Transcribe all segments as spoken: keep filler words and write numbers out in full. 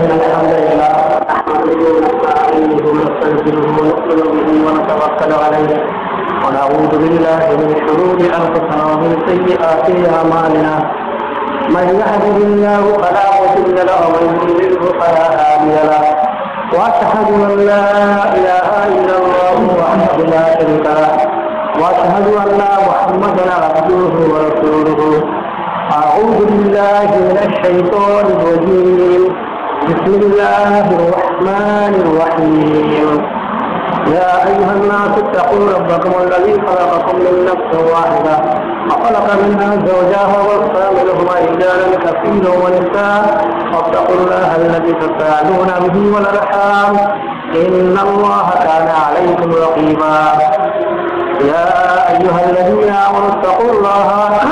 إن الحمد لله نحمده ونستعينه ونستغفره ونؤمن به ونتوكل عليه ونعوذ بالله من شرور أنفسنا ومن سيئات أعمالنا من يهده الله فلا مضل له ومن يضلل فلا هادي له وأشهد أن لا إله إلا الله وحده لا شريك له وأشهد أن محمدا عبده ورسوله أعوذ بالله من الشيطان الرجيم بسم الله الرحمن الرحيم يا أيها الناس اتقوا ربكم الذي خلقكم من نفس واحدة وخلق منها زوجها وبث منهما رجالا كثيرا ونساء واتقوا الله الذي تساءلون به والأرحام إن الله كان عليكم رقيبا يا أيها الذين آمنوا اتقوا الله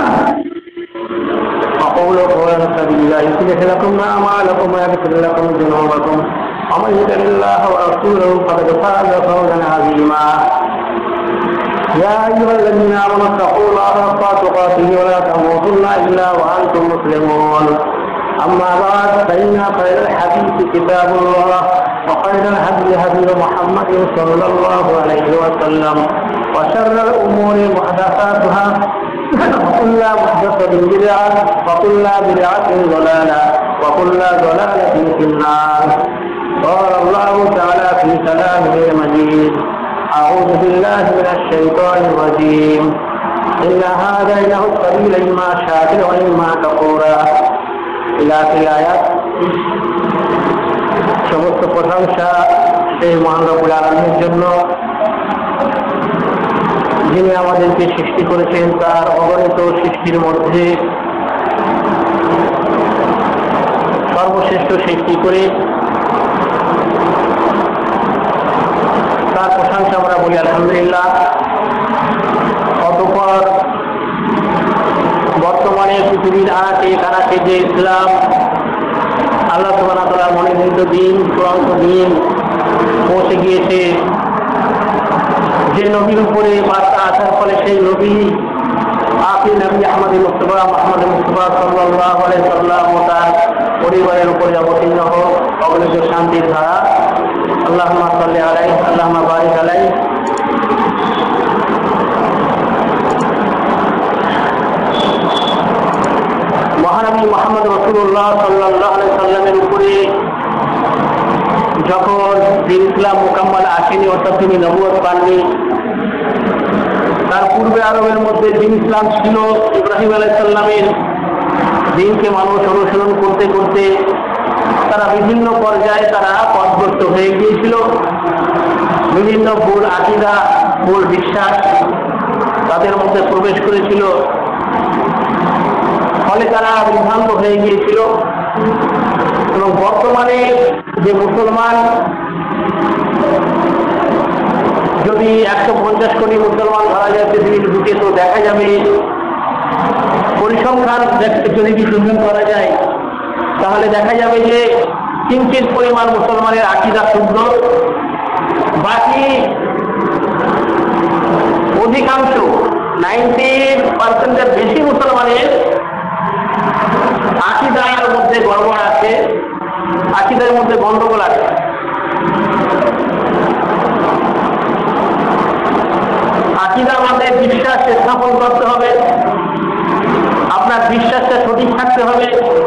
وقولوا قولا سديدا يصلح لكم أعمالكم ويغفر لكم ذنوبكم ومن يطع الله ورسوله فقد فاز فوزا عظيما يا أيها الذين آمنوا اتقوا الله حق تقاته ولا تموتن إلا وأنتم مسلمون أما بعد فإن خير الحديث كتاب الله وخير الهدي هدي محمد صلى الله عليه وسلم وشر الأمور محدثاتها وكل محدثة بدعة وكل بدعة ضلالة وكل ضلالة في النار. قال الله تعالى في كلامه المجيد أعوذ بالله من الشيطان الرجيم إن هذينه السبيل إما شاكرا وإما كفورا إلى آيات সমস্ত প্রশংসা সেই মহান রব্বুল আলামিনের জন্য, যিনি আমাদেরকে সৃষ্টি করেছেন তার অগণিত সৃষ্টির মধ্যে সর্বশ্রেষ্ঠ সৃষ্টি করে তার প্রশংসা আমরা বলি আলহামদুলিল্লাহ। অতঃপর বর্তমানে পৃথিবীর আনাচে কানাচে যে ইসলাম আল্লাহ সুবহানাহু ওয়া তাআলার মনোনীত দিন, চূড়ান্ত দিন পৌঁছে গিয়েছে, যে নবীর উপরে বার্তা আসার ফলে সেই নবী আখির নবী আহমদ মুস্তাফা মুহাম্মদ মুস্তাফা সাল্লাল্লাহু আলাইহি ওয়াসাল্লাম ও তার পরিবারের উপরে অবতীর্ণ হোক অগণিত শান্তির ধারা। আল্লাহুম্মা সাল্লি আলাইহি আল্লাহুম্মা বারিক আলাইহি। মহানবী মুহাম্মদ রাসূলুল্লাহ সাল্লাল্লাহু আলাইহি ওয়াসাল্লামের উপরে যখন দিন ইসলাম মোকাম্মল আসেনি, অর্থাৎ তিনি নবুয়ত পাননি, তার পূর্বে আরবের মধ্যে দিন ইসলাম ছিল। ইব্রাহিম আলাইহিস সালামের দিনকে মানুষ অনুসরণ করতে করতে তারা বিভিন্ন পর্যায়ে তারা পথভ্রষ্ট হয়ে গিয়েছিল। বিভিন্ন ভুল আকীদা, ভুল বিশ্বাস তাদের মধ্যে প্রবেশ করেছিল, ফলে তারা বিভ্রান্ত হয়ে গিয়েছিল। এবং বর্তমানে যে মুসলমান, যদি একশো পঞ্চাশ কোটি মুসলমান ধরা যায় পৃথিবীর বুকে, তো দেখা যাবে পরিসংখ্যান যদি বিশ্লেষণ করা যায় তাহলে দেখা যাবে যে কিঞ্চিত পরিমাণ মুসলমানের আকীদা শুদ্ধ, বাকি অধিকাংশ নাইনটি পার্সেন্টের বেশি মুসলমানের আকীদার মধ্যে গড়বড় আছে, আকীদার মধ্যে গন্ডগোল আছে। আকীদার মধ্যে বিশ্বাস স্থাপন করতে হবে, আপনার বিশ্বাসটা সঠিক থাকতে হবে।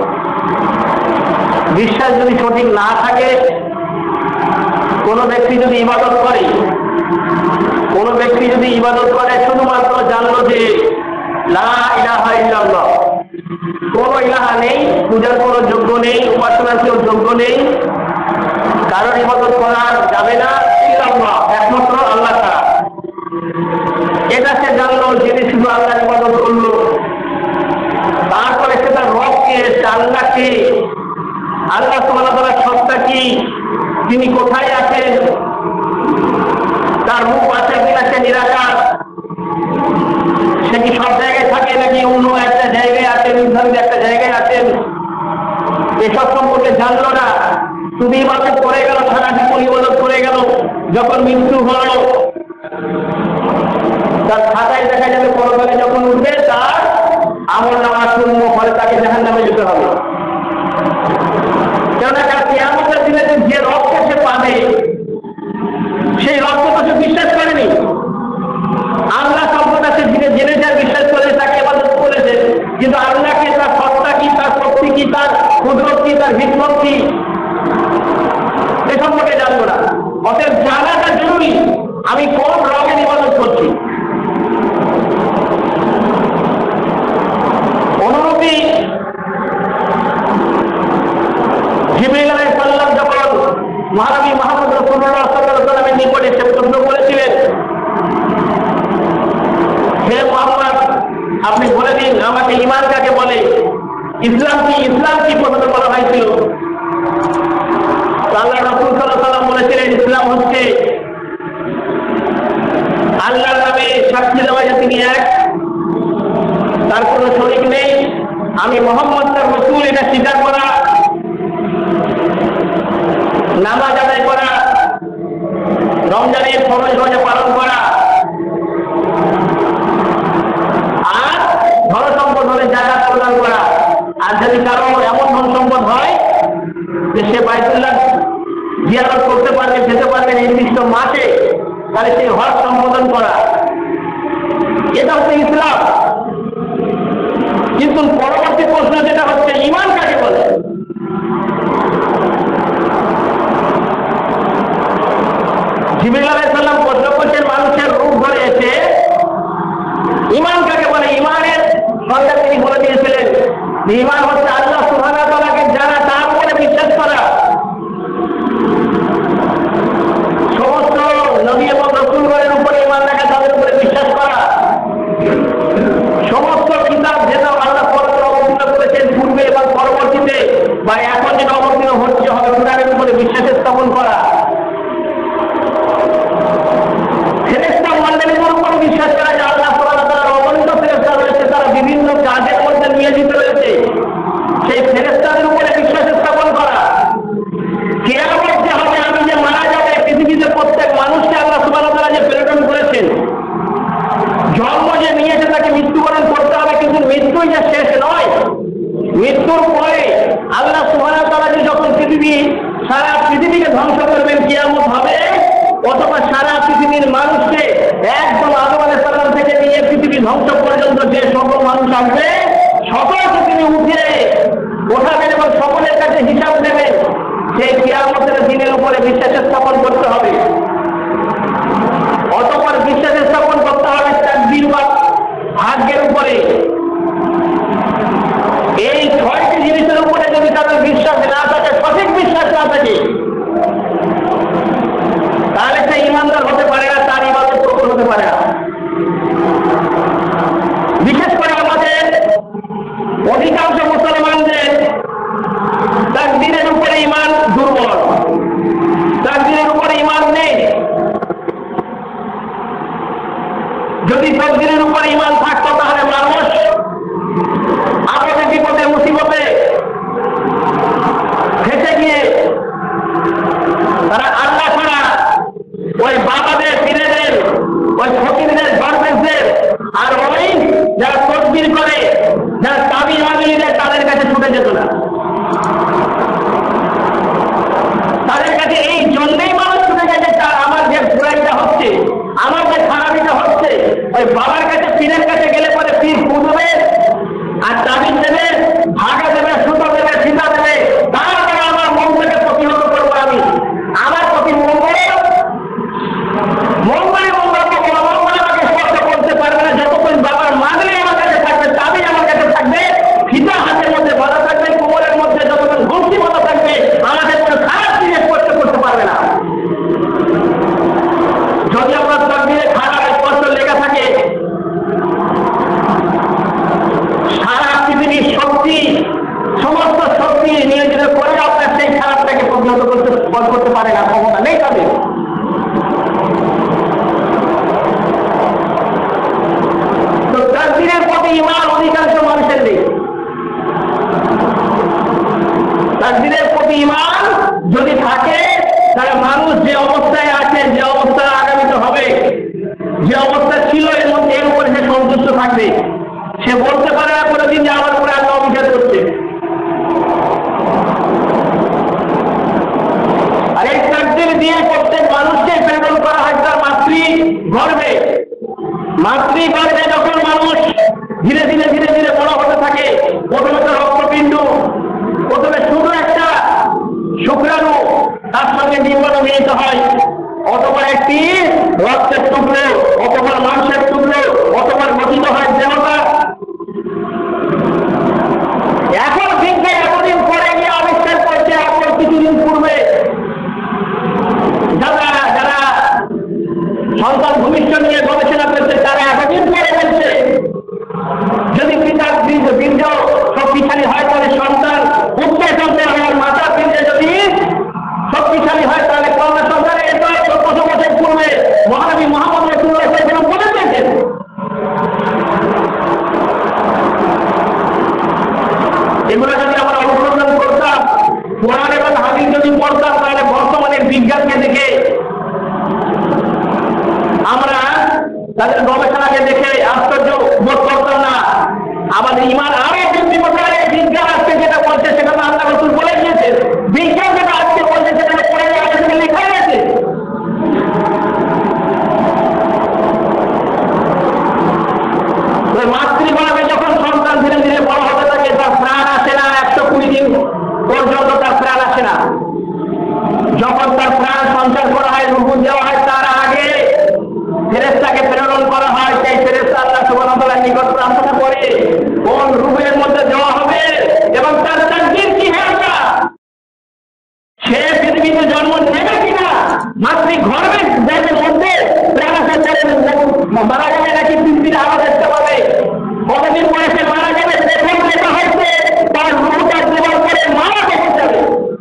বিশ্বাস যদি সঠিক না থাকে, কোনো ব্যক্তি যদি ইবাদত করে কোনো ব্যক্তি যদি ইবাদত করে শুধুমাত্র জানলো যে লা ইলাহা ইল্লাল্লাহ, কোনো ইলাহা নেই, পূজার কোনো যোগ্য নেই, উপাসনার কেউ যোগ্য নেই, কারোর ইবাদত করা যাবে না ইল্লাল্লাহ, একমাত্র আল্লাহ ছাড়া, এটা সে জানলো, যিনি শুধু আল্লাহর ইবাদত করলো। তারপরে সে তার রবকে, আল্লাহকে, আল্লাহ সুবহানাহু ওয়া তাআলার সত্তা কি, তিনি কোথায় আছেন, তার রূপ আছে কিনা, সে নিরাকার, সে কি সব জায়গায় থাকে নাকি অন্য একটা জায়গায় আছেন, নির্ধারিত একটা জায়গায় আছেন, এসব সম্পর্কে জানলো না, শুধু ইবাদত করে গেল, সারা জীবন ইবাদত করে গেল। যখন মৃত্যু হলো তার খাতায় দেখা যাবে পরকালে যখন উঠবে তার আমল নামা শূন্য, ফলে তাকে জাহান্নামে যেতে হবে। কেননা কাল কিয়ামত কি, তার হিকমত কি, এ সম্পর্কে জানবো না। অতএব জানাটা জরুরি আমি কোন রঙের ইবাদত করছি। অনুরূপী জিবরিল আলাইহিস সালাম যখন মহানবী মুহাম্মদ রাসূলুল্লাহ সাল্লাল্লাহু আলাইহি ওয়াসাল্লামের নিকটে এসে প্রশ্ন করেছিলেন, হে মুহাম্মদ, আপনি বলে দিন আমাকে ঈমান কাকে বলে, ইসলাম কি, ইসলাম কি প্রশ্ন করা হয়েছিল। আল্লাহ রাসূল সাল্লাল্লাহু আলাইহি ওয়াসাল্লাম বলেছিলেন, ইসলাম হচ্ছে আল্লাহর নামে সাক্ষী দেওয়া যে তিনি এক, তার কোনো শরীক নেই, আমি মুহাম্মদ তার রাসূল এটা স্বীকার করা, নামাজ আদায় করা, রমজানের ফরজ রোজা পালন করা, আর ধন সম্পদ হলে জাকাত প্রদান করা। আর যদি কারো এমন ধন সম্পদ হয় যে সে বাইতুল্লাহ জিয়ারত করতে পারবে, যেতে পারবে নির্দিষ্ট মাসে, তাহলে সেই হজ সম্পাদন করা, এটা হচ্ছে ইসলাম। কিন্তু পরবর্তী প্রশ্ন যেটা হচ্ছে ঈমান কাকে বলে। জিবরিল আলাইহিস সালাম প্রশ্ন করছেন মানুষের রূপ ধরে এসে, ঈমান কাকে বলে। ঈমানের সংজ্ঞা তিনি বলে দিয়েছিলেন, ঈমান হচ্ছে আল্লাহ সুবহানাহু ওয়া তাআলাকে জানা, তার উপরে বিশ্বাস করা, সমস্ত নবী এবং রাসূলগণের উপরে ঈমান রাখা, তাদের উপরে বিশ্বাস করা, সমস্ত কিতাব যেটা আল্লাহ পরপর অবতীর্ণ করেছেন পূর্বে এবং পরবর্তীতে, বা এখন যেটা অবতীর্ণ হচ্ছে হবে, কোরআনের উপরে বিশ্বাস স্থাপন করা, ফেরেশতা মণ্ডলীর উপরে বিশ্বাস করা যে আল্লাহ সুবহানাহু ওয়া তাআলার অগণিত ফেরেশতা রয়েছে, তারা বিভিন্ন কাজের মধ্যে নিয়োজিত রয়েছে, সেই ফেরেশতাদের উপরে বিশ্বাস স্থাপন করা। কিয়ামত যে হবে, আমি যে মারা যাবে, পৃথিবীতে প্রত্যেক মানুষকে আল্লাহ সুবহানাহু ওয়া তাআলা যে প্রেরণ করেছেন, জন্ম যে নিয়েছে তাকে মৃত্যুবরণ করতে হবে, কিন্তু মৃত্যুই যে শেষ নয়। মৃত্যুর পরে আল্লাহ সুবহানাহু ওয়া তাআলা যে যখন পৃথিবী সারা পৃথিবীকে ধ্বংস করবেন, কিয়ামত হবে, অথবা সারা পৃথিবীর মানুষকে একদম আদম আলাইহিস সালাম থেকে নিয়ে পৃথিবী ধ্বংস পর্যন্ত যে সকল মানুষ আসবে, সকলকে তিনি উঠে ওঠাবেন এবং সকলের কাছে হিসাব দেবেন। সেই কিয়ামতের দিনের উপরে বিশ্বাস স্থাপন করতে হবে। অতঃপর বিশ্বাস স্থাপন করতে হবে তাকদীর বা ভাগ্যের উপরে। এই ছয়টি জিনিসের উপরে যদি তাদের বিশ্বাস না থাকে, সঠিক বিশ্বাস না থাকে, তাহলে সে ইমানদার হতে পারে না, তার ইবাদত কবুল হতে পারে না। বিশেষ করে আমাদের অধিকাংশ মুসলমানদের তাকদীরের উপরে ঈমান দুর্বল, তাকদীরের উপরে ঈমান নেই। যদি তাকদীরের উপরে ঈমান থাকতো তাহলে মানুষ আপদে বিপদে মুসিবতে ফেঁসে গিয়ে তারা আল্লাহ ছাড়া ওই বাবাদের, পীরেদের, ওই ফকিরদের, দরবেশদের, আর ওই যারা তকবীর করে, যারা তাবিজ মাবিদের, তাদের কাছে ছুটে যেত না। তাদের কাছে এই জন্যই মানুষ ছুটে গেছে, তার আমার যে বুড়াইটা হচ্ছে, আমার যে খারাপিটা হচ্ছে, ওই বাবার কাছে, পীরের কাছে গেলে পরে পীর পুঁজবে আর তাবিজ দেবে, ভাগা দেবে, সুতো দেবে, ফিতা দেবে, তারপরে আমার মন থেকে প্রতিহত করবো আমি। আমার প্রতি মঙ্গল মঙ্গলে মঙ্গল মঙ্গল আমাকে স্পর্শ করতে পারবে না, যতক্ষণ বাবার মাগলে আমার কাছে থাকবে, তাবিজ আমার কাছে থাকবে, ফিতা হাতের মধ্যে বাধা থাকবে, কোমরের মধ্যে যতক্ষণ ঘুষি বাধা থাকবে, আমাকে কোনো খারাপ জিনিস স্পর্শ করতে পারবে না। যদি আপনার তাকদীরে খারাপ স্পর্শ লেগে থাকে, সারা পৃথিবীর শক্তি, সমস্ত শক্তি নিয়োজিত করে আপনার সেই খারাপটাকে পরিণত করতে করতে পারে না, ক্ষমতা নেই তাদের। তো তাকদীরের প্রতি ঈমান অধিকাংশ মানুষের নেই। তাকদীরের প্রতি ঈমান যদি থাকে, তাহলে মানুষ যে অবস্থায় আছে, যে অবস্থায় আগামীতে হবে, যে অবস্থা ছিল, এর মধ্যে এর উপরে সে সন্তুষ্ট থাকবে। সে বলতে পারে না কোনোদিন যে আমার উপরে আল্লাহ অভিশাপ করছে। আর এই তাকদীর দিয়ে প্রত্যেক মানুষকে প্রেরণ করা হয় তার মাতৃ গর্ভে। মাতৃ গর্ভে যখন মানুষ ধীরে ধীরে ধীরে ধীরে বড় হতে থাকে, প্রথমে তো রক্তপিণ্ড, প্রথমে শুধু হয় অতবার একটি রক্তের টুকরো, অতবার মাংসের টুকরো, অতবার গঠিত হয় দেহটা। এখন বিজ্ঞান এতদিন পরে গিয়ে আবিষ্কার করছে, এখন কিছুদিন পূর্বে যারা যারা সন্তান ভূমিষ্ঠ নিয়ে গবেষণা করছে তারা এতদিন পরে বলছে যদি পিতার বীর্য বীর্য শক্তিশালী হয় তাহলে সন্তান পুত্র সন্তান হয়, আর মাতার বীর্য যদি শক্তিশালী হয় তাহলে কন্যা সন্তান। এটা চোদ্দশো বছর পূর্বে মহানবী মুহাম্মদ রাসূলুল্লাহ সাল্লাল্লাহু আলাইহি ওয়াসাল্লাম বলে দিয়েছেন। এগুলো যদি আমরা অনুসন্ধান করতাম, কোরআন এবং হাদিস যদি পড়তাম, তাহলে বর্তমানের বিজ্ঞানকে দেখে আমরা তাদের গবেষণাকে দেখে আশ্চর্য বোধ করতাম না, আমাদের ইমান আরো বৃদ্ধি করতে পারে। বিজ্ঞান আজকে যেটা বলছে সেটা তো আল্লাহ রাসূল বলে দিয়েছে, বিজ্ঞান যেটা আজকে বলছে সেটা পড়ে যাওয়া সেটা লেখা আছে। মাতৃগর্ভে যখন সন্তান ধীরে ধীরে বড় হতে থাকে তার প্রাণ আসে না, একশো কুড়ি দিন পর্যন্ত তার প্রাণ আসে না। যখন তার প্রাণ সঞ্চার করা হয়, রূহ দেওয়া হয়, তার আগে ফেরেশতাকে প্রেরণ করা হয়। সেই ফেরেশতা আল্লাহ সুবহানাহু ওয়া তাআলার নিকট প্রার্থনা করে কোন রূহের মধ্যে দেওয়া হবে এবং তার তাকদীর কি হবে, সে পৃথিবীতে জন্ম নেবে কিনা, মাতৃগর্ভের দেহের মধ্যে প্রাণ আসে, মারা যাবে নাকি পৃথিবীর আলো দেখতে পাবে, কতদিন বয়সে মারা যাবে সেখানে লেখা হয়েছে, তার রূহটা দেওয়ার পরে মারা যেতে যাবে।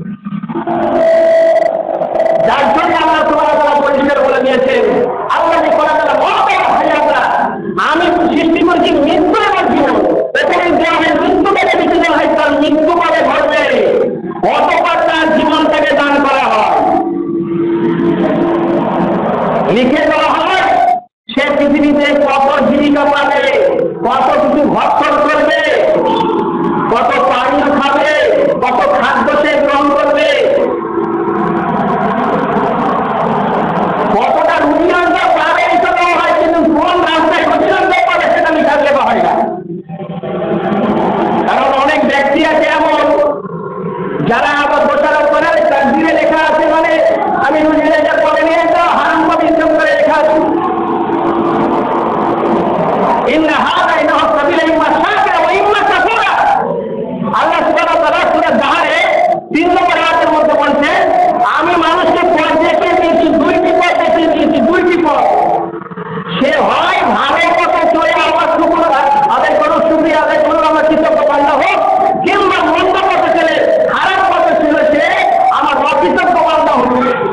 যার জন্য আল্লাহ সুবহানাহু ওয়া তাআলা পরিষ্কার বলে দিয়েছেন, আল্লাহ যে করা তারা মরতে ভাইয়ারা, আমি সৃষ্টি করছি মৃত্যু এবং জীবন, এখানে যে আমি মৃত্যুটাকে বেঁচে দেওয়া হয় তার মৃত্যু কবে ঘটবে, অতঃপর তার জীবনটাকে দান করা হয়, লিখে দেওয়া হয়। সে পৃথিবীতে কত জীবিকা পাবে, কত কিছু ভক্ষণ করবে, কত পানীয় খাবে, কত খাদ্য সে গ্রহণ করবে, কতটা উন্নয়ন পাবে এটা দেওয়া হয়, কিন্তু কোন রাস্তায় উন্নয়ন পাবে সেটা লিখা দেওয়া হয় না। কারণ অনেক ব্যক্তি আছে এমন যারা আবার দোষারোপ করে তার দিনে লেখা আছে, মানে আমি রুজিলে যা করে নিয়ে তো হারাম পাবি ইনকাম করে লেখা আছে। ইন্না হাদা ইন্নাহু সাবিলা ইম্মা শাকিরা ওয়া ইম্মা কাফুরা। আল্লাহ সুবহানাহু ওয়া তাআলা সূরা দাহরে তিন নম্বর আয়াতের মধ্যে বলছে, আমি মানুষকে পথ দেখিয়ে দিয়েছি, দুইটি পথ দেখিয়ে দিয়েছি, দুইটি পথ। সে হয় ভালো পথে চলে আমার শুকর আদায় করো, শুকরিয়া আদায় করো, আমার কৃতজ্ঞ বান্দা হোক, কিংবা মন্দ পথে চলে খারাপ পথে ছিল সে আমার অকৃতজ্ঞ বান্দা হোক।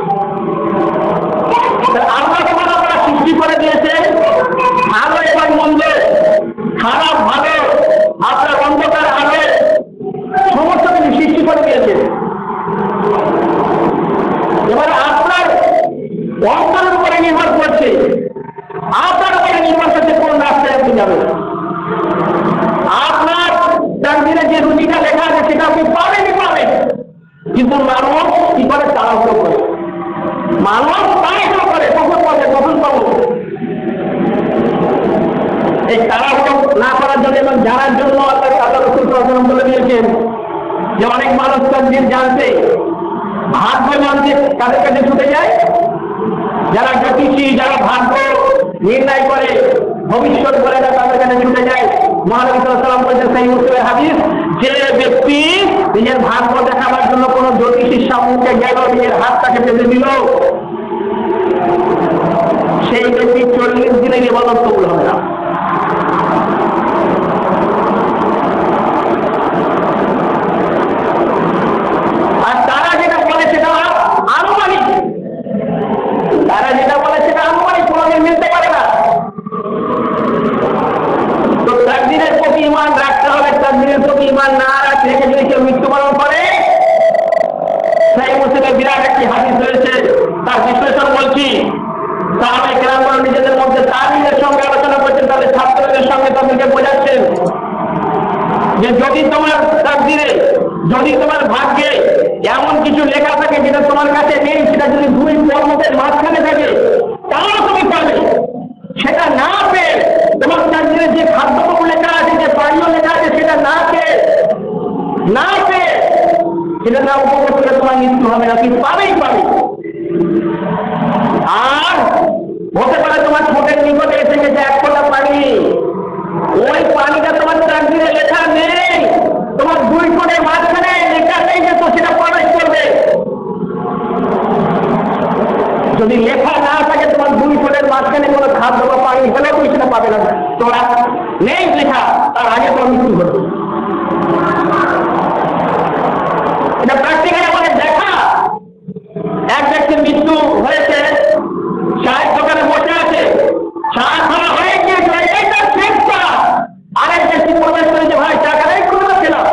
আল্লাহ সুবহানাহু ওয়া তাআলা সৃষ্টি করে দিয়েছে ভালো এবং মন্দ, খারাপ ভালো, আপনার অন্ধকার আলো, সমস্ত কিছু সৃষ্টি করে দিয়েছে। এবার আপনার অন্তরের উপরে নির্ভর করছে, আপনার উপরে নির্ভর করছে কোন রাস্তায় আপনি যাবেন। আপনার তাকদীরে যে রুচিটা লেখা আছে সেটা আপনি পাবেনই পাবেন, কিন্তু মানুষ কি করে তাড়াহুড়ো করে, মানুষ তাড়াহুড়ো করে কখন পাবে কখন পাবো। এই তাড়াহুড়ো না করার জন্য এবং জানার জন্য আল্লাহ আল্লাহ রাসূল সাল্লাল্লাহু আলাইহি ওয়াসাল্লাম বলে দিয়েছেন যে অনেক মানুষ তাকদীর জানতে, ভাগ্য জানতে কাদের কাছে ছুটে যায়, যারা জ্যোতিষী, যারা ভাগ্য নির্ণয় করে, ভবিষ্যৎ বলে না, তাদের কাছে ছুটে যায়। মহানবী সাল্লাল্লাহু আলাইহি ওয়াসাল্লাম বলেছেন সেই মুসলিমের হাদিস, যে ব্যক্তি নিজের ভাগ্য দেখাবার জন্য কোন জ্যোতিষীর সম্মুখে গেল, নিজের হাতটাকে বেঁধে দিল, সেই ব্যক্তি চল্লিশ দিনের ইবাদত কবুল হবে না। আর তারা যেটা বলে সেটা আনুমানিক, তারা যেটা বলে সেটা আনুমানিক, কোনোদিন মিলতে পারে না। তো তাকদীরের প্রতি ঈমান রাখতে হবে। তাকদীরের প্রতি ঈমান না রেখে যদি কেউ মৃত্যুবরণ করে, সেই মুসলিমের বিরাট একটি হাদিস রয়েছে, তার বিশ্লেষণ বলছি। সাহাবায়ে কেরামগণ নিজেদের মধ্যে তাবিনের সঙ্গে আলোচনা করছেন, তাদের ছাত্রদের সঙ্গে তাদেরকে বোঝাচ্ছেন যে যদি তোমার তাকদীরে, যদি তোমার ভাগ্যে এমন কিছু লেখা থাকে যেটা তোমার কাছে নেই, সেটা যদি দুই পর্বতের মাঝখানে থাকে তাহলে তুমি পাবে। সেটা না পেয়ে তোমার তাকদীরে যে খাদ্যগুলো লেখা আছে, যে পানীয় লেখা আছে, সেটা না পেয়ে না পেয়ে সেটা না উপভোগ করে তোমার মৃত্যু হবে না, তুমি পাবেই পাবে। আর হতে পারে তোমার ঠোঁটের নিকটে এসে গেছে এক ফোঁটা পানি, ওই পানিটা তোমার তাকদীরে লেখা নেই, তোমার দুই ঠোঁটের মাঝখানে লেখা নেই যে তো সেটা প্রবেশ করবে। যদি লেখা না থাকে তোমার দুই ঠোঁটের মাঝখানে কোনো খাদ্য বা পানি হলেও তুমি সেটা পাবে না, তোরা নেই লেখা, তার আগে তোমার মৃত্যু ঘটবে। এটা প্র্যাকটিক্যালি আমাদের দেখা। এক ব্যক্তির মৃত্যু হয়েছে, চায়ের দোকানে বসে আছে, চা খাওয়া হয়ে গিয়েছিল, এটাই তার শেষ চা। আরেক ব্যক্তি প্রবেশ করেছে, ভাই চা খাওয়াই করে না খেলাম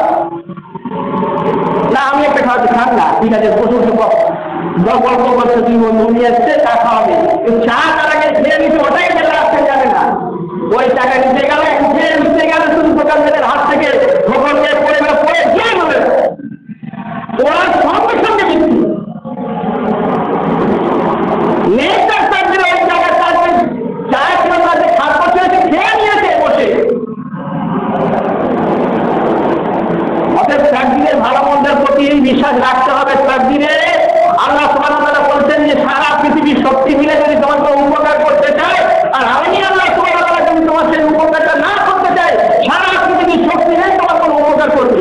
না, আমি একটা খাওয়াতে খান না, ঠিক আছে প্রচুর গল্প করছে, তুই মনে আসছে চা খাওয়াবে, চা তার আগে খেয়ে নিচ্ছে, ওটাই গেলে আসতে যাবে না, ওই টাকা নিতে গেলে খেয়ে নিতে গেলে শুধু দোকানদারের হাত থেকে খবর নিয়ে পড়ে গেলে পড়ে গিয়ে বলে ওরা সঙ্গে সঙ্গে মৃত্যু। নেতার তাদের ওই জায়গায় তাদের চায় ছিল তাদের সাত বছর এসে খেয়ে নিয়েছে বসে। অতএব তাকদীরের ভালো মন্দের প্রতি বিশ্বাস রাখতে হবে। তাকদীরে আল্লাহ সুবহানাহু ওয়া তাআলা বলছেন যে সারা পৃথিবীর শক্তি মিলে যদি তোমার কোনো উপকার করতে চায়, আর আমি আল্লাহ সুবহানাহু ওয়া তাআলা যদি তোমার সেই উপকারটা না করতে চাই, সারা পৃথিবীর শক্তি নেই তোমার কোনো উপকার করবে।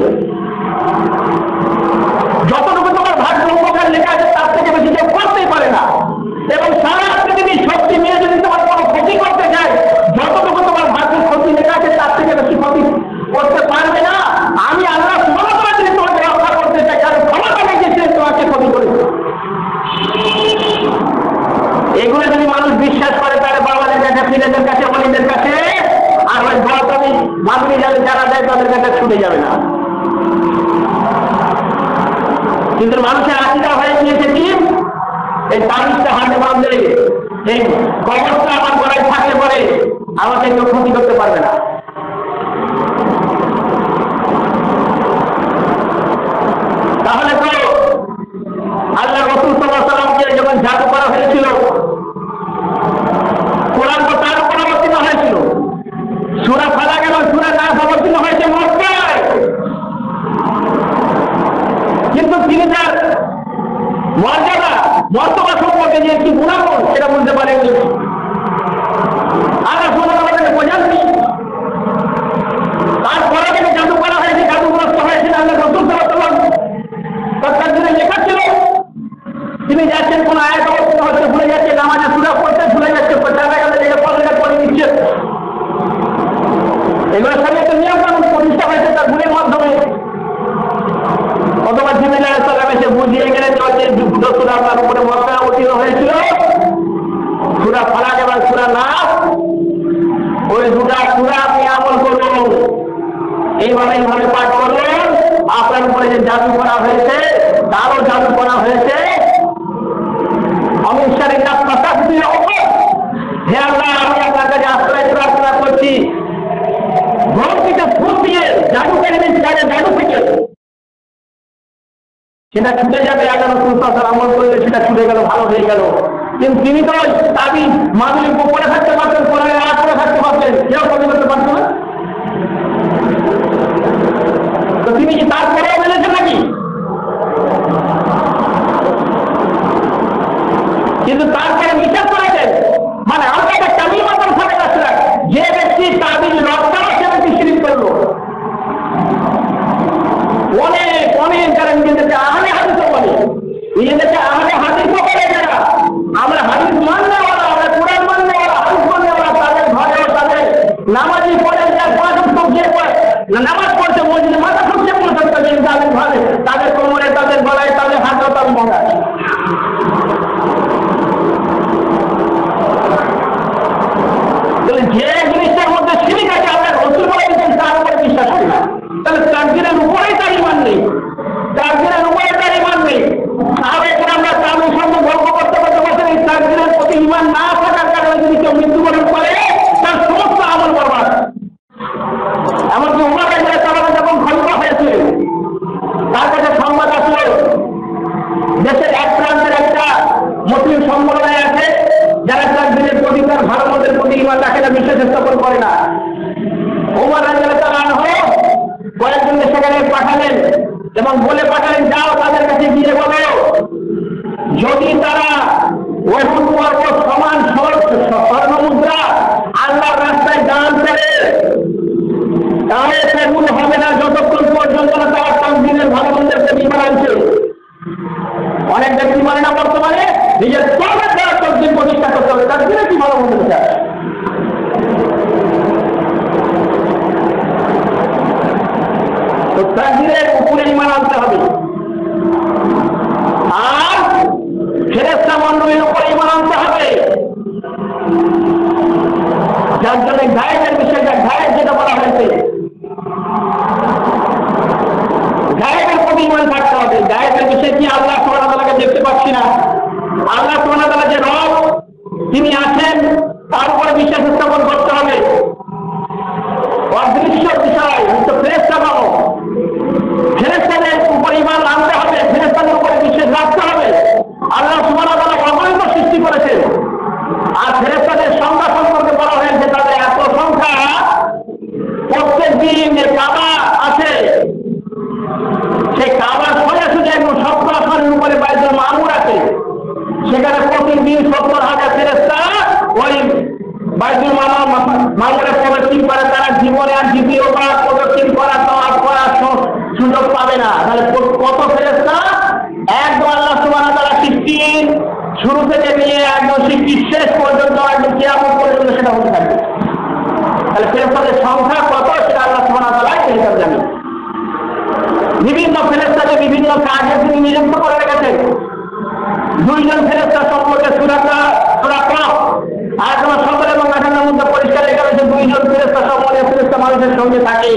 যতটুকু তোমার ভাগ্য উপকার লেখা আছে তার থেকে বেশি কেউ করতেই পারে না, এবং সারা পৃথিবীর শক্তি নিয়ে যদি তোমার কোনো ক্ষতি করতে চায়, যতটুকু তোমার ভাগ্যের ক্ষতি লেখা আছে তার থেকে বেশি ক্ষতি করতে পারবে না। আমি আল্লাহ সুবহানাহু ওয়া তাআলা যদি তোমাকে রক্ষা করতে চাই, কারণ ক্ষমতা নেই যে তোমাকে ক্ষতি করেছে। এগুলো যদি মানুষ বিশ্বাস করে তাহলে বাবাদের কাছে, পীরেদের কাছে, অলিদের কাছে, আর ওই গৌতমী মাদুরি যাদের যারা দেয় তাদের কাছে ছুটে যাবে না। কিন্তু মানুষের আশিটা হয়ে গিয়েছে কি, এই তাবিজটা হাতে বাঁধলে, এই কবরটা আমার গলায় থাকলে পরে আমাকে কেউ ক্ষতি করতে পারবে না। তাহলে তো আল্লাহ রাসূল সাল্লাল্লাহু আলাইহি ওয়াসাল্লামকে যখন জাদু করা হয়েছিল, কোরআন তো তার উপর অবতীর্ণ হয়েছিল, সূরা ফালাক এবং সূরা নাস অবতীর্ণ হয়েছে মক্কায়, কিন্তু তিনি তার মর্যাদা মর্তবা সম্পর্কে যে একটি গুণাগুণ সেটা বুঝতে পারেননি। আল্লাহ সুবহানাহু ওয়া তাআলা বোঝাননি। তারপরে থেকে জাদু করা হয়েছে, জাদুগ্রস্ত হয়েছিল আল্লাহ রাসূল সাল্লাল্লাহু আলাইহি ওয়াসাল্লাম। তার দিনে লেখা ছিল, তিনি যাচ্ছেন কোন আয়াত অবতীর্ণ হচ্ছে, ভুলে যাচ্ছে, নামাজে সূরা পড়তে ভুলে যাচ্ছে, পড়াটা গেলে দেখে পড়াটা করে দিচ্ছে। এগুলো সবই একটা নিয়ম কানুন প্রতিষ্ঠা হয়েছে তার ভুলের মাধ্যমে। অথবা জিবরিল আলাইহিস সালাম এসে বুঝিয়ে গেলেন যে দুটো সূরা আপনার উপরে মক্কায় অবতীর্ণ হয়েছিল, সূরা ফালাক এবং সূরা নাস, ওই দুটা সূরা আপনি আমল করুন, এইভাবে এইভাবে পাঠ করুন, আপনার উপরে যে জাদু করা হয়েছে তারও জাদু করা হয়েছে। অনুসারী হে আল্লাহ, আমি আপনার কাছে আশ্রয় প্রার্থনা করছি ভৌতিক ফুল দিয়ে জাদুকারী জাদু থেকে সেটা ছুটে যাবে। আল্লাহ রাসূল সাল্লাল্লাহু আলাইহি ওয়াসাল্লাম আমল করলে সেটা ছুটে গেল, ভালো হয়ে গেল। কিন্তু তিনি তো তাবিজ মাদুলি পড়ে থাকতে পারতেন, পড়ে আট করে থাকতে পারতেন, কেউ ক্ষতি করতে পারতো না। তো তিনি কি তারপরেও মেনেছেন নাকি? কিন্তু তারপরে নিষেধ করেছেন, মানে আমাকে একটা তাবিজ মাতার সাথে কাছে যে ব্যক্তি তাবিজ রক্ষা সে ব্যক্তি শিরিক করলো। অনেক অনেক যারা নিজেদেরকে আহলে হাদিসও বলে, নিজেদেরকে আহলে হাদিসও বলে, যারা আমরা হাদিস মাননেওয়ালা, আমরা কোরআন মাননেওয়ালা, হাদিস মাননেওয়ালা, তাদের ঘরেও তাদের নামাজি পড়ে যায়, পাঁচ ওয়াক্ত যে পড়ে নামাজ পড়ছে, মসজিদে মাথা সবচেয়ে পড়ে থাকতে হবে, তাদের ঘরে, তাদের কোমরে, তাদের গলায়, তাদের হাতেও তাদের মনে যে জিনিসটার মধ্যে শিরিক আছে আমরা রাসূল বলে দিচ্ছেন তার উপরে বিশ্বাস করি না, তাহলে তাকদীরের উপরেই তার ঈমান নেই, তাকদীরের উপরে তার ঈমান নেই। সাহাবায়ে কেরামরা তাদের সঙ্গে গল্প করতে করতে বলছেন এই তাকদীরের প্রতি ঈমান না থাকার কারণে যদি কেউ মৃত্যুবরণ করে তার সমস্ত আমল বরবাদ। এমনকি উমর রাদিয়াল্লাহু তাআলা যখন খলিফা হয়েছিলেন, তার কাছে সংবাদ আসলো দেশের এক প্রান্তের একটা মুসলিম সম্প্রদায় আছে যারা তাকদীরের প্রতি, তার ভালো মন্দের প্রতি ঈমান রাখে না, বিশ্বাস স্থাপন করে না। উমর রাদিয়াল্লাহু তাআলা কয়েকজনকে সেখানে পাঠালেন এবং বলে পাঠালেন, যাও তাদের কাছে গিয়ে বলো যদি তারা ওহুদ পর্বত মানে না বর্তমানে নিজের কর্মের দ্বারা তকদির প্রতিষ্ঠা করতে হবে। তাকদিরে কি ভালো মন্দ বিচার, তো তাকদিরের উপরে ঈমান আনতে হবে। আর ফেরেশতা মণ্ডলীর উপরে ঈমান আনতে হবে। যার জন্য গায়েবের বিষয়টা, গায়েব যেটা বলা হয়েছে, গায়েবের প্রতি ঈমান থাকতে হবে। গায়েবের বিষয় কি? আল্লাহ সুবহানাহু ওয়া তাআলাকে দেখতে পাচ্ছি না, আল্লাহ সুবহানাহু ওয়া তাআলা যে রব তিনি আছেন তার উপরে বিশ্বাস স্থাপন করতে হবে। অদৃশ্য বিষয় তো ফেরেশতা বলো, ফেরেশতাদের উপর ঈমান আনতে হবে, ফেরেশতাদের উপরে বিশ্বাস রাখতে হবে। আল্লাহ সুবহানাহু ওয়া তাআলা অগণিত সৃষ্টি করেছেন, আর ফেরেশতাদের সংখ্যা সম্পর্কে বলা হয়েছে তাদের এত সংখ্যা, প্রত্যেক দিন যে কাবা আছে সেই কাবা সোজাসুজি একদম সত্তর আসনের উপরে বাইতুল মামুর আছে, সেখানে প্রতিদিন সত্তর হাজার ফেরেশতা ওই বাইতুল মামুরে প্রদক্ষিণ করে। তারা জীবনে আর দ্বিতীয়বার প্রদক্ষিণ করা তওয়াফ করার সুযোগ পাবে না। তাহলে কত ফেরেশতা? একদম আল্লাহ সুবহানাহু ওয়া তাআলা সৃষ্টির শুরু থেকে নিয়ে একদম সৃষ্টির শেষ পর্যন্ত একদম কিয়ামত পর্যন্ত সেটা হতে থাকবে। তাহলে ফেরেশতাদের সংখ্যা কত সেটা আল্লাহ সুবহানাহু ওয়া তাআলা হিসাব জানেন। বিভিন্ন ফেরেশতাকে বিভিন্ন কাজে তিনি নিযুক্ত করে রেখেছেন। দুইজন ফেরেশতা সম্পর্কে সূরাটা সূরা কফ আয়াত নম্বর সতেরো এবং আঠারোর মধ্যে পরিষ্কার লেখা রয়েছে, দুইজন ফেরেশতা সম্পর্কে ফেরেশতা মানুষের সঙ্গে থাকে।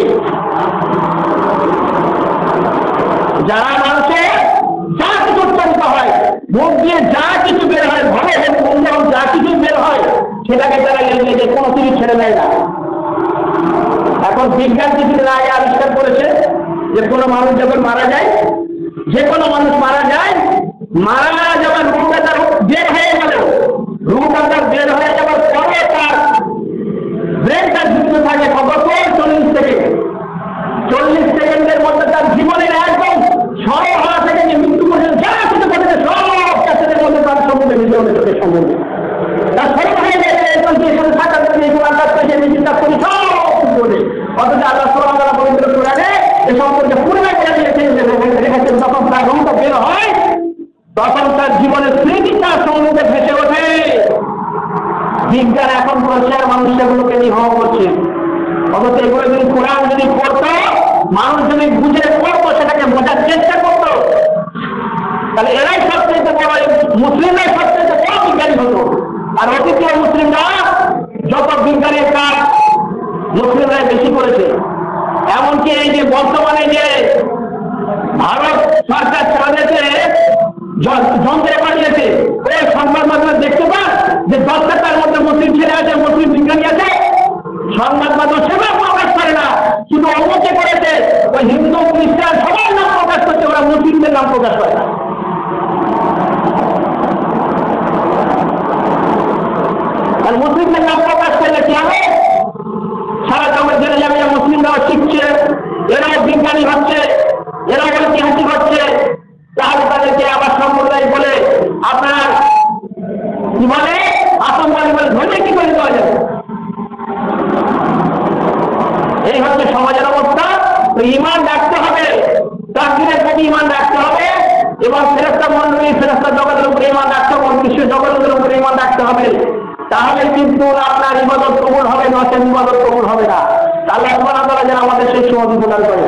যারা মানুষের যা কিছু উচ্চারিত হয়, মুখ দিয়ে যা কিছু বের হয়, ঘরে যখন যা কিছু বের হয় সেটাকে তারা লেগে যে কোনো কিছু ছেড়ে দেয় না। এখন বিজ্ঞান কিছুদিন আগে আবিষ্কার করেছে যে কোনো মানুষ যখন মারা যায়, যে কোনো মানুষ মারা যায়, মারা যাবার রূপটা তার বের হয়ে গেল, রূপটা তার বের হয়ে যাবার পরে তার ব্রেনটা যুক্ত থাকে কত? চল্লিশ সেকেন্ড। চল্লিশ সেকেন্ডের মধ্যে তার জীবনের একদম সরল হওয়া থেকে যে মৃত্যু পর্যন্ত যা কিছু ঘটেছে সব কাছের মধ্যে তার সম্বন্ধে নিজের চোখের সম্বন্ধে তার সরল হয়ে গেছে। এখানে থাকার জন্য এই কোরআন কাজ করেছে, নিজের করে সব বলে, অথচ আল্লাহ সুবহানাহু ওয়া তাআলা পবিত্র কোরআনে এ সম্পর্কে পূর্বে রেখেছেন। যখন তার রূপটা বের হয় তখন তার জীবনের স্মৃতি তার সম্মুখে ভেসে ওঠে। বিজ্ঞান এখন করছে আর মানুষ সেগুলোকে নির্ভর করছে। অথচ এগুলো যদি কোরআন যদি পড়তো, মানুষ যদি বুঝে পড়তো, সেটাকে বোঝার চেষ্টা করতো, তাহলে এরাই সবচেয়ে বড়, মুসলিমরাই সবচেয়ে বড় বিজ্ঞানী হতো। আর অতীতীয় মুসলিমরা যত বিজ্ঞানের কাজ মুসলিমরাই বেশি করেছে। এমনকি এই যে বর্তমানে যে ভারত সরকার চাঁদেতে যন্ত্রে পাঠিয়েছে, ওই সংবাদ মাধ্যমে দেখতে পান যে দশটার মধ্যে মুসলিম ছেলে আছে, মুসলিম বিজ্ঞানী আছে, সংবাদ মাধ্যম সেভাবে প্রকাশ করে না, শুধু অবচে করেছে ওই হিন্দু খ্রিস্টান সবার নাম প্রকাশ করছে, ওরা মুসলিমদের নাম প্রকাশ করে না। আর মুসলিমদের নাম প্রকাশ করলে কি হবে? সারা জগৎ জেনে যাবে যে মুসলিমরাও শিখছে, এরাও বিজ্ঞানী হচ্ছে, এরাও ঐতিহাসিক হচ্ছে। তাহলে তাদেরকে আবার সম্প্রদায় বলে আপনার কি বলে আতঙ্কবাদী বলে ধরে কি করে দেওয়া যাবে? এই হচ্ছে সমাজের অবস্থা। তো ঈমান রাখতে হবে, তাকদীরের প্রতি ঈমান রাখতে হবে, এবং ফেরেশতা মণ্ডলী ফেরেশতা জগতের উপরে ঈমান রাখতে হবে, বিশ্ব জগতের উপরে ঈমান রাখতে হবে। তাহলে কিন্তু আপনার ইবাদত কবুল হবে, নচেত ইবাদত কবুল হবে না। আল্লাহ সুবহানাহু ওয়া তাআলা যেন আমাদের সেই সমাধি প্রদান করে।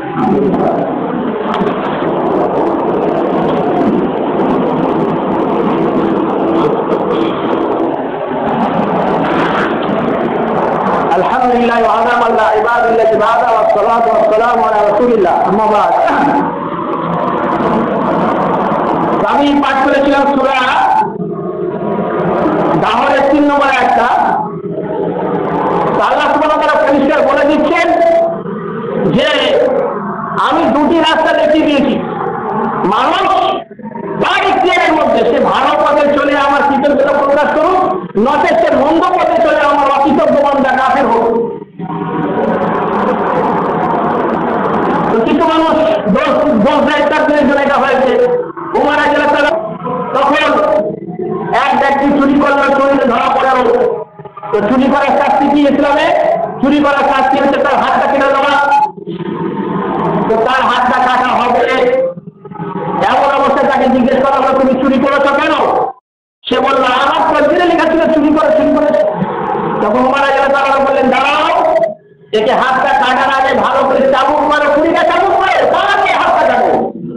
আলহামদুলিল্লাহ ওয়া আযম আল্লাহ ইবাদিল্লাহি বাদা ওয়া সালাতু ওয়া সালামু আলা রাসূলিল্লাহ। আম্মা বাদ। আমি পাঠ করেছিলাম সূরা দাহরের তিন নম্বর একটা। আল্লাহ সুবহানাহু ওয়া তাআলা পরিষ্কার বলে দিচ্ছেন যে আমি দুটি রাস্তা দেখিয়ে দিয়েছি, মানুষ তার ইখতিয়ারের মধ্যে সে ভালো পথে চলে আমার কৃতজ্ঞতা প্রকাশ করুক, নচেত সে মন্দ পথে চলে আমার অকৃতজ্ঞ বান্দা কাফের হোক। কিছু মানুষ দোষ দেয় তার জন্য এটা হয়েছে। উমর রাদিয়াল্লাহু তাআলা তখন এক ব্যক্তি চুরি করলো, চুরিতে ধরা পড়ালো। তো চুরি করার শাস্তি কি ইসলামে? চুরি করার শাস্তি হচ্ছে তার হাতটা কেটে দেওয়া। তো তার হাতটা কাটা হবে, এমন অবস্থায় তাকে জিজ্ঞেস করা হলো তুমি চুরি করেছো কেন? সে বললো আমার তকদিরে লেখা ছিল চুরি করে চুরি করেছে। তখন ওমর রাদিয়াল্লাহু তাআলা বললেন দাঁড়াও, একে হাতটা কাটার আগে ভালো করে চাবুক মারো, কুড়িটা চাবুক মারো, তারপরে হাতটা কাটো।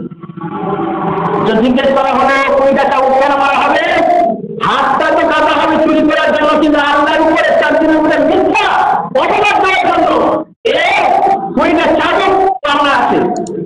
জিজ্ঞেস করা হলো কুড়িটা চাবুক কেন মারা হবে? হাতটা তো কাটা হবে চুরি করার জন্য, কিন্তু আল্লাহর উপরে চার দিনের উপরে মিথ্যা অপবাদ দেওয়ার জন্য এই কুড়িটা চাবুক মামলা আছে।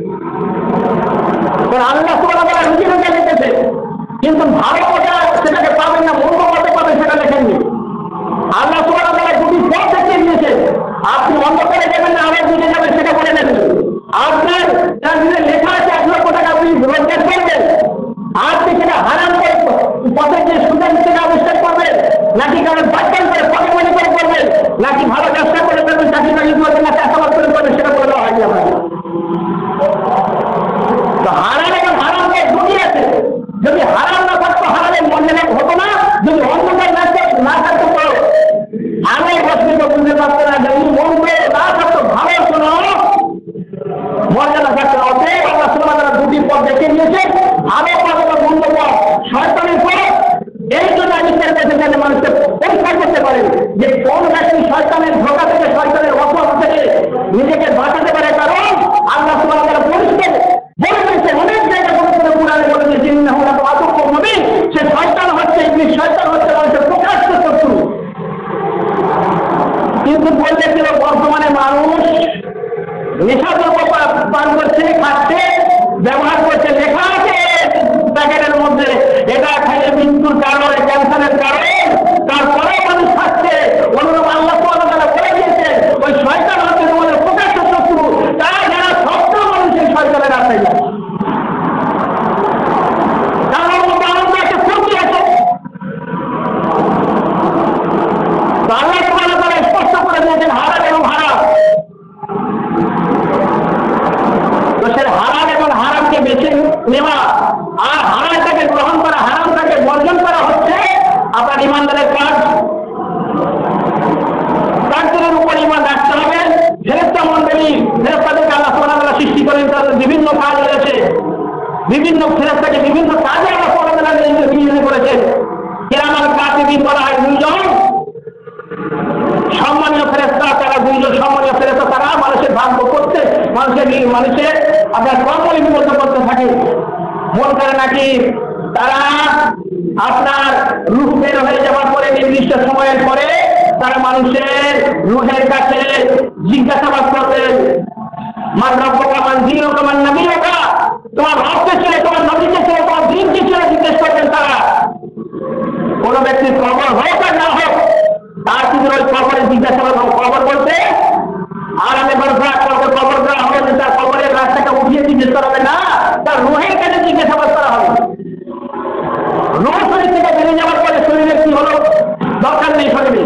আল্লাহ সুবহানাহু ওয়া তাআলা রুজি রোজগার লিখেছে, কিন্তু ভালো কথা সেটাকে পাবেন না, মন্দ কথা পাবেন সেটা লেখেননি। আল্লাহ সুবহানাহু ওয়া তাআলা দুটি পথ দেখিয়ে দিয়েছে, আপনি অন্ধকারে যাবেন না আবার বুঝে যাবেন সেটা বলে নেবেন। আপনার যার লেখা আছে এক লক্ষ টাকা আপনি রোজগার করবেন, আপনি সেটা হারাম করে পথে যে সুযোগ থেকে আবিষ্কার করবেন, নাকি কারণ বাচ্চান করে পথে মনে করে করবেন, নাকি ভালো ব্যবসা করে করবেন, চাকরি বাকরি করবেন, না চাষাবাদ করে করবেন, সেটা বলা হয়নি আমার। তো হারাম এবং হারাম দুটি আছে। যদি হারাম না থাকতো হারামের মর্যাদা হতো না, যদি অন্ধকার না থাকতো আমি বস্তুকে বুঝতে পারতো না, যদি মন্দ না থাকতো ভালো শোনো মর্যাদা থাকতো না। অতএব আল্লাহ সুবহানাহু ওয়া তাআলা দুটি পথ দেখে নিয়েছে, ভালো পথ এবং মন্দ পথ, শয়তানের পথ। এই জন্য আবিষ্কার করেছেন যাতে মানুষকে পরীক্ষা করতে পারেন যে কোন ব্যক্তি শয়তানের ধোঁকা থেকে, শয়তানের অপরাধ থেকে নিজেকে বাঁচাতে পারে। কারণ আল্লাহ সুবহানাহু ওয়া তাআলা পরিষ্কার বলে দিয়েছে, অনেক জায়গা পবিত্র কুরআনে বলে দিয়েছে ইন্নাহু লাআদুউম মুবিন, সে শয়তান হচ্ছে, ইবলিস শয়তান হচ্ছে মানুষের প্রকাশ্য শত্রু। কিন্তু বলতে গেলে বর্তমানে মানুষ নেশাদ্রব্য পান করছে, খাচ্ছে, ব্যবহার করছে, লেখা আছে প্যাকেটের মধ্যে এটা খাইলে মৃত্যুর কারণ, ক্যান্সারের কারণ, তারপরে মানুষ খাচ্ছে। অনুরূপ আল্লাহ সুবহানাহু ওয়া তাআলা বলে দিয়েছে ওই শয়তান হচ্ছে তোমাদের প্রকাশ্য শত্রু, তারা যারা সত্য মানুষের শয়তানের রাস্তায় যায়। তার মধ্যে আমাদের একটা ক্ষতি আছে। আল্লাহ সুবহানাহু ওয়া তাআলা স্পষ্ট করে দিয়েছেন হারাম এবং হারাম। তো সে হারাম এবং হারামকে বেছে নেওয়া আর হারামটাকে গ্রহণ করা, হারামটাকে বর্জন করা হচ্ছে আপনার ইমানদারের কাজ। কাজের উপর ইমান রাখতে হবে। ফেরেশতা মণ্ডলী, ফেরেশতাদেরকে আল্লাহ সুবহানাহু ওয়া তাআলা সৃষ্টি করেন, তাদের বিভিন্ন কাজ রয়েছে, বিভিন্ন ফেরেশতাকে বিভিন্ন কাজে আল্লাহ সুবহানাহু ওয়া তাআলা নিয়োজিত করেছেন। কিরামান কাতিবিন বলা হয় দুইজন সম্মানীয় ফেরেশতা, তারা দুইজন সম্মানীয় ফেরেশতা, তারা মানুষের ভাগ্য করতে, মানুষের মানুষের আপনার কর্ম লিপিবদ্ধ করতে থাকে। মন করে নাকি তারা আপনার রূহ বের হয়ে যাওয়ার পরে নির্দিষ্ট সময়ের পরে তারা মানুষের রূহের কাছে জিজ্ঞাসাবাদ করবেন, মান রব্বুকা মান দীনুকা মান নবিয়ুকা, তোমার রবকে ছিল, তোমার নবীকে ছিল, তোমার দিন কি ছিল জিজ্ঞেস করবেন তারা। কোন ব্যক্তির কবর হোক আর না হোক, তার কিন্তু ওই কবরের জিজ্ঞাসাবাদ কবর বলতে আর আমি বরফা কবর কবর দেওয়া হবে, তার কবরের রাস্তাটা উঠিয়ে জিজ্ঞেস করা হবে না, তার রুহের কাছে জিজ্ঞাসাবাদ করা হবে। রুহ শরীর থেকে বেরিয়ে যাওয়ার পরে শরীরের কি হলো দরকার নেই, শরীরে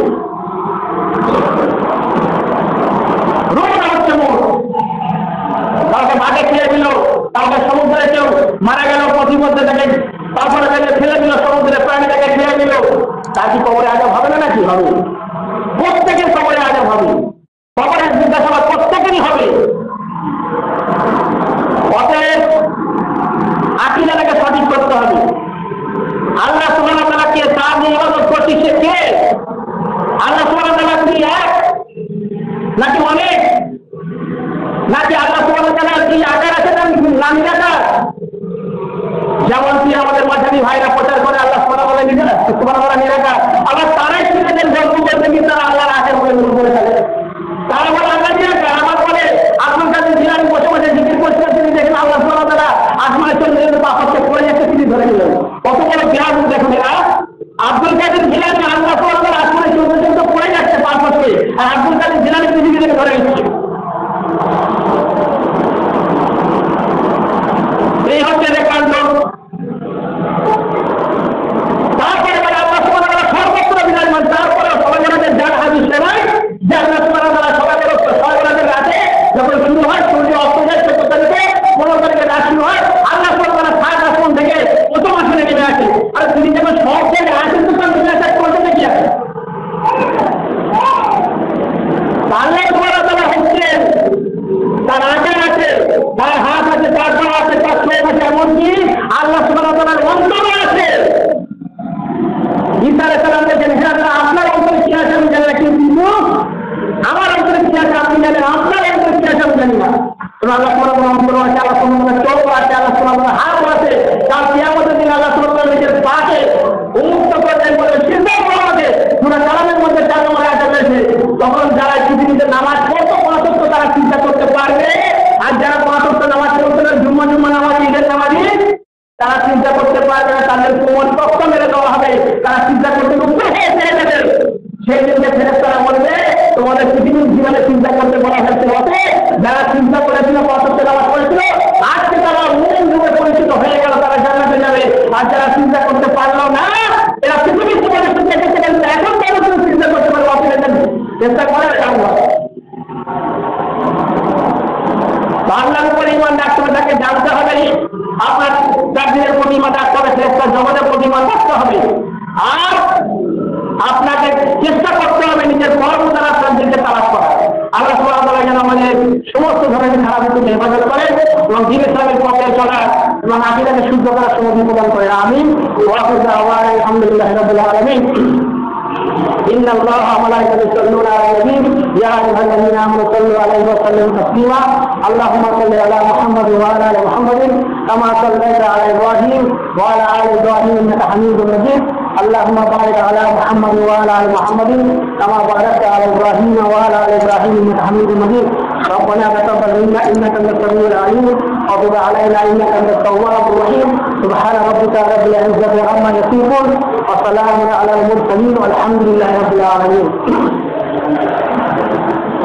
রুহটা হচ্ছে মূল। কাউকে মাঠে খেয়ে দিল, কাউকে সমুদ্রে কেউ মারা গেল প্রতিমধ্যে থেকে, তারপরে তাকে ফেলে দিল সমুদ্রে, প্রাণীটাকে খেয়ে দিল, তার কি কবরে আজব হবে না? নাকি হবে? প্রত্যেকের কবরে আজব হবে, কবরের জিজ্ঞাসাবাদ প্রত্যেকেরই হবে। অতএব আকীদাটাকে সঠিক করতে হবে। আল্লাহ সুবহানাহু ওয়া তাআলা কে, তার যে ইবাদত করছি সে কে? আল্লাহ সুবহানাহু ওয়া তাআলা কি এক নাকি অনেক? নাকি আল্লাহ সুবহানাহু ওয়া তাআলার কি আকার আছে না নিরাকার? যেমন কি আমাদের মাঝারি ভাইরা প্রচার করে আল্লাহ সুবহানাহু ওয়া তাআলা নিরাকার, আবার তারাই শিখেছেন গল্প করতে গিয়ে তারা আল্লাহর আকার বলে বলে থাকে। তারা বলে আল্লাহ নিরাকার, আমার বলে আব্দুল কাদের জিলানী বসে বসে জিকির করছে, তিনি দেখেন আল্লাহ সুবহানাহু ওয়া তাআলা আসমানে চলে গেলে পা হচ্ছে পড়ে যাচ্ছে, তিনি ধরে নিলেন। কত বড় জ্ঞান দেখুন এরা। আব্দুল কাদের জিলানী আল্লাহ সুবহানাহু ওয়া তাআলা আসমানে চলতে চলতে পড়ে যাচ্ছে পা হচ্ছে, আর আব্দুল কাদের জিলানী পৃথিবী থেকে ধরে নিচ্ছে। এই হচ্ছে যে কাণ্ড। তারপরে আল্লাহ সুবহানাহু ওয়া তাআলা সর্বত্র বিরাজমান, তারপরে সবাই যার হাদিস নয় যে আল্লাহ সুবহানাহু ওয়া তাআলা সবাই সবাই রাতে যখন শুরু হয়, সূর্য অস্ত যায় চোদ্দ তারিখে, পনেরো তারিখে রাত শুরু হয়, আল্লাহ সুবহানাহু ওয়া তাআলা সাত আসমান থেকে প্রথম তারা চিন্তা করতে পারবে না, তাদের কোমল কষ্ট মেরে দেওয়া হবে, তারা চিন্তা করতে উপরে ছেড়ে দেবে। সেই জন্য ফেরেশতারা বলবে তোমাদের পৃথিবীর জীবনে চিন্তা করতে বলা হয়েছে হবে, যারা চিন্তা করেছিল কষ্ট তেলাওয়াত করেছিল আজকে তারা মুমিন রূপে পরিচিত হয়ে গেল, তারা জান্নাতে যাবে। আর যারা চিন্তা করতে পারলো না এরা পৃথিবীর জীবনে চিন্তা করতে পারবে না, এখন কেন তুমি চিন্তা করতে পারবো অসুবিধা নেই, চেষ্টা করে আল্লাহ আল্লাহর উপর ইমান রাখতে হবে, তাকে জানতে হবে, আপনার চাকরির প্রতি ইমান রাখতে হবে, ফেরেশতার জগতের প্রতি ইমান রাখতে হবে। আর আপনাকে চেষ্টা করতে হবে নিজের কর্ম দ্বারা শান্তিকে তালাশ করা। আল্লাহ সুবহানাহু ওয়া তাআলা যেন আমাদের সমস্ত ধরনের খারাপ থেকে হেফাজত করেন এবং দ্বীন ইসলামের পথে চলা এবং আকীদাকে শুদ্ধ করার সময় প্রদান করেন। আমিন। ওয়া আখিরু দাওয়ানা আলহামদুলিল্লাহি রাব্বিল আলামিন। إن الله وملائكته يصلون على النبي يا أيها الذين آمنوا صلوا عليه وسلموا تسليما اللهم صل على محمد وعلى آل محمد كما صليت على إبراهيم وعلى آل إبراهيم إنك حميد مجيد اللهم بارك على محمد وعلى آل محمد كما باركت على إبراهيم وعلى آل إبراهيم إنك حميد مجيد ربنا تقبل منا إنك أنت السميع العليم وتب علينا إنك أنت التواب الرحيم سبحان ربك رب العزة عما يصفون وسلام على المرسلين والحمد لله رب العالمين.